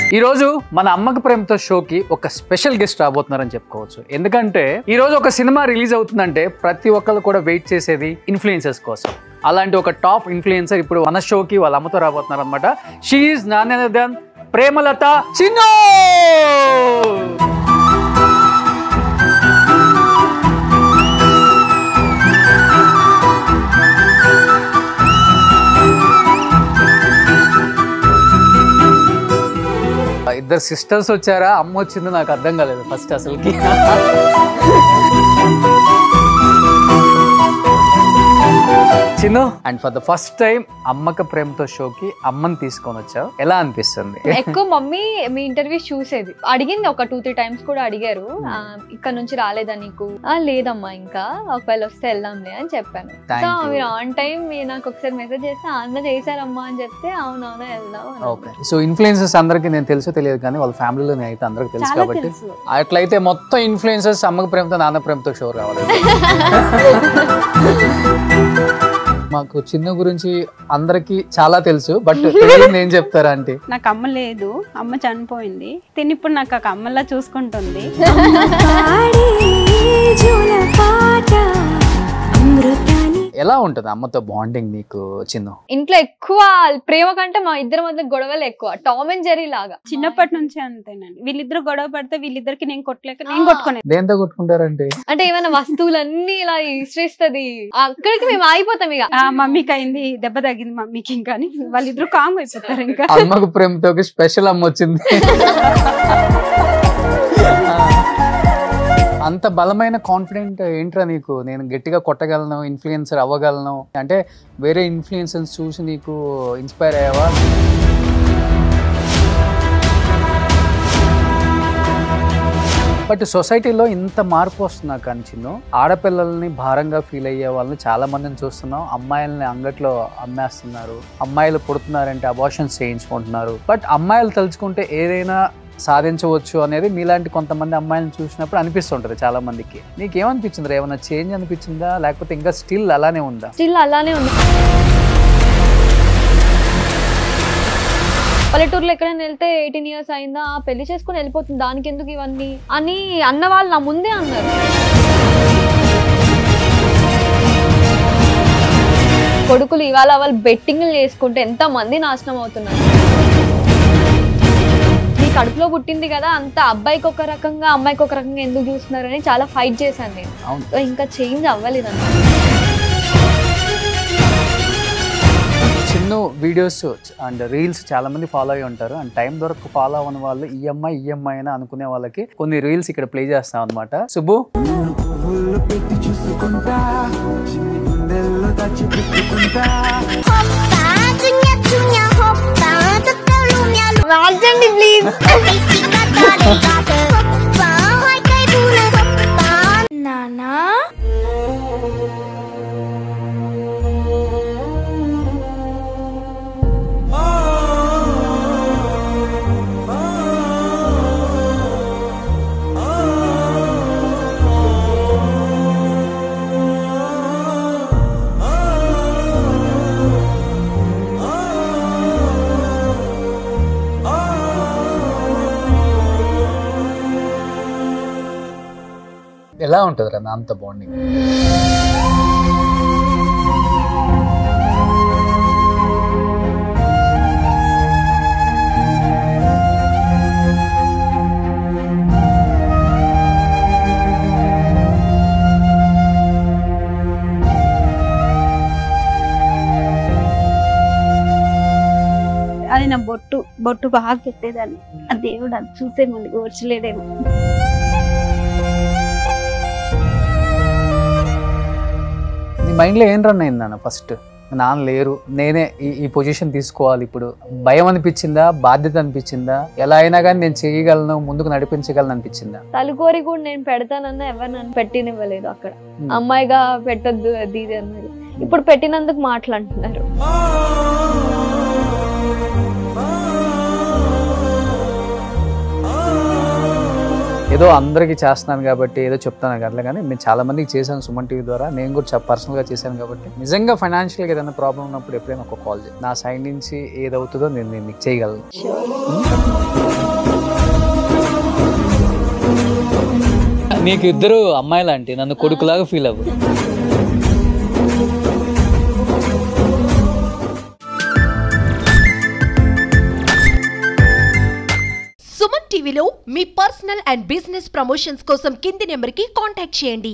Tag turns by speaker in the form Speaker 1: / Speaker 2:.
Speaker 1: ఈ రోజు మన అమ్మకి ప్రేమతో షోకి ఒక స్పెషల్ గెస్ట్ రాబోతున్నారని చెప్పుకోవచ్చు. ఎందుకంటే ఈ రోజు ఒక సినిమా రిలీజ్ అవుతుందంటే ప్రతి ఒక్కరు కూడా వెయిట్ చేసేది ఇన్ఫ్లుయెన్సర్స్ కోసం. అలాంటి ఒక టాప్ ఇన్ఫ్లుయెన్సర్ ఇప్పుడు మన షోకి వాళ్ళ అమ్మతో రాబోతున్నారు అనమాట. She is none other than Premalatha Chinnu. ఇద్దరు సిస్టర్స్ వచ్చారా, అమ్మ వచ్చిందో నాకు అర్థం కాలేదు ఫస్ట్ అసలుకి. Chinnu, and for the first time అమ్మక ప్రేమతో షోకి అమ్మని తీసుకొని వచ్చావు, ఎలా అనిపిస్తుంది?
Speaker 2: ఎక్కువ మమ్మీ మీ ఇంటర్వ్యూస్ చూసేది, అడిగింది ఒక 2-3 టైమ్స్ కూడా అడిగారు, ఇక్కడ నుంచి రాలేదా నీకు? లేదమ్మా, ఇంకా ఒకవేళ వస్తే వెళ్దాంలే అని చెప్పాను. సో మీరు ఆన్ టైం నాకు ఒకసారి మెసేజ్ చేస్తే అన్న చేశారమ్మా అని చెప్తే అవునవునా వెళ్దాం.
Speaker 1: ఓకే, సో ఇన్ఫ్లుయెన్సర్స్ అందరికి నేను తెలుసో తెలియదు కానీ వాళ్ళ ఫ్యామిలీలో అయితే అందరికి తెలుసు కాబట్టి అట్లయితే మొత్తం ఇన్ఫ్లుయెన్సర్స్ అమ్మక ప్రేమతో నాన్న ప్రేమతో షో రావాలి. మాకు చిన్న గురించి అందరికి చాలా తెలుసు, బట్ ఏం చెప్తారా అంటే
Speaker 3: నాకు అమ్మ లేదు, అమ్మ చనిపోయింది. తిని ఇప్పుడు నాకు ఒక అమ్మలా చూసుకుంటుంది.
Speaker 1: ఎలా ఉంటుంది అమ్మతో బాండింగ్ నీకు చిన్న?
Speaker 2: ఇంట్లో ఎక్కువ ప్రేమ కంటే మా ఇద్దరి మధ్య గొడవలు ఎక్కువ, టామ్ అండ్ జెర్రీ లాగా.
Speaker 3: చిన్నప్పటి నుంచి అంతేనండి, వీళ్ళిద్దరు గొడవ పడితే వీళ్ళిద్దరికి నేను కొట్టలేక నేను కొట్టుకునే.
Speaker 1: దేంతో కొట్టుకుంటారంటే
Speaker 2: అంటే ఏమైనా వస్తువులన్నీ ఇలా ఇసిరేస్తుంది, అక్కడికి మేము ఆగిపోతాం. ఇక
Speaker 3: మమ్మీకి అయింది, దెబ్బ తగ్గింది మమ్మీకి, ఇంకా వాళ్ళిద్దరు కామ్ అయిపోతారు. ఇంకా
Speaker 1: అమ్మకు ప్రేమతో స్పెషల్ అమ్మ వచ్చింది. అంత బలమైన కాన్ఫిడెంట్ ఏంట్రా నీకు? నేను గట్టిగా కొట్టగలను, ఇన్ఫ్లుయెన్సర్ అవ్వగలను అంటే వేరే ఇన్ఫ్లుయెన్సర్స్ చూసి నీకు ఇన్స్పైర్ అయ్యావా? బట్ సొసైటీలో ఇంత మార్పు వస్తున్నా కానీ చిన్న ఆడపిల్లల్ని భారంగా ఫీల్ అయ్యే వాళ్ళని చాలా మందిని చూస్తున్నాం. అమ్మాయిల్ని అంగట్లో అమ్మేస్తున్నారు, అమ్మాయిలు పుడుతున్నారంటే అబార్షన్స్ చేయించుకుంటున్నారు. బట్ అమ్మాయిలు తలుచుకుంటే ఏదైనా సాధించవచ్చు అనేది మీలాంటి కొంతమంది అమ్మాయిలను చూసినప్పుడు అనిపిస్తుంటది చాలా మందికి. నీకేమనిపించింది? ఏమైనా చేంజ్ అనిపించిందా, లేకపోతే ఇంకా స్టిల్ అలానే ఉందా?
Speaker 2: స్టిల్ అలానే ఉంది. పల్లెటూరులో ఎక్కడైనా వెళ్తే 18 years అయిందా, పెళ్లి చేసుకుని వెళ్ళిపోతుంది, దానికి ఎందుకు ఇవన్నీ అని అన్న వాళ్ళు నా ముందే అన్నారు. కొడుకులు ఇవాళ వాళ్ళు బెట్టింగ్లు చేసుకుంటే ఎంత మంది నాశనం అవుతున్నారు. కడుపులో పుట్టింది కదా, అంత అబ్బాయికి ఒక రకంగా అమ్మాయికి ఒక రకంగా ఎందుకు చూస్తున్నారు అని చాలా ఫైట్ చేశాను నేను. ఇంకా చేంజ్ అవ్వలేదు అన్నమాట.
Speaker 1: చిన్న వీడియోస్ అండ్ రీల్స్ చాలా మంది ఫాలో అయ్యి ఉంటారు, అండ్ టైం దొరకు ఫాలో అవ్వని వాళ్ళు ఈఎంఐ అని అనుకునే వాళ్ళకి కొన్ని రీల్స్ ఇక్కడ ప్లే చేస్తాం అనమాట. సుబ్బు,
Speaker 2: మార్చండి ప్లీజ్.
Speaker 4: నానా
Speaker 1: ఎలా ఉంటుంది రా అంత బాండింగ్?
Speaker 3: అది నా బొట్టు బాగా పెట్టేదాన్ని. ఆ దేవుడు అది చూసే ముందుకు వచ్చలేడేమో.
Speaker 1: నీ మైండ్లో ఏం రన్ అయిందన్న? ఫస్ట్ నాన్న లేరు, నేనే ఈ పొజిషన్ తీసుకోవాలి, ఇప్పుడు భయం అనిపించిందా, బాధ్యత అనిపించిందా, ఎలా అయినా కానీ నేను చేయగలను, ముందుకు నడిపించగలను అనిపించిందా?
Speaker 2: తలుకోరి కూడా నేను పెడతానన్నా ఎవరు నన్ను పెట్టినివ్వలేదు. అక్కడ అమ్మాయిగా పెట్టద్దు అది ఇది అన్నది. ఇప్పుడు పెట్టినందుకు మాట్లాడుతున్నారు.
Speaker 1: ఏదో అందరికీ చేస్తున్నాను కాబట్టి ఏదో చెప్తాను కదా, కానీ నేను చాలా మందికి చేశాను సుమన్ టీవీ ద్వారా, నేను కూడా పర్సనల్గా చేశాను కాబట్టి. నిజంగా ఫైనాన్షియల్గా ఏదైనా ప్రాబ్లం ఉన్నప్పుడు ఎప్పుడైనా ఒక కాల్ చేయి, నా సైడ్ నుంచి ఏదవుతుందో నేను మీకు చేయగలను. నీకు ఇద్దరు అమ్మాయిలాంటి, నన్ను కొడుకులాగా ఫీల్ అవ్వు.
Speaker 5: సుమన్ టీవీలో మీ పర్సనల్ అండ్ బిజినెస్ ప్రమోషన్స్ కోసం కింది నెంబర్కి కాంటాక్ట్ చేయండి.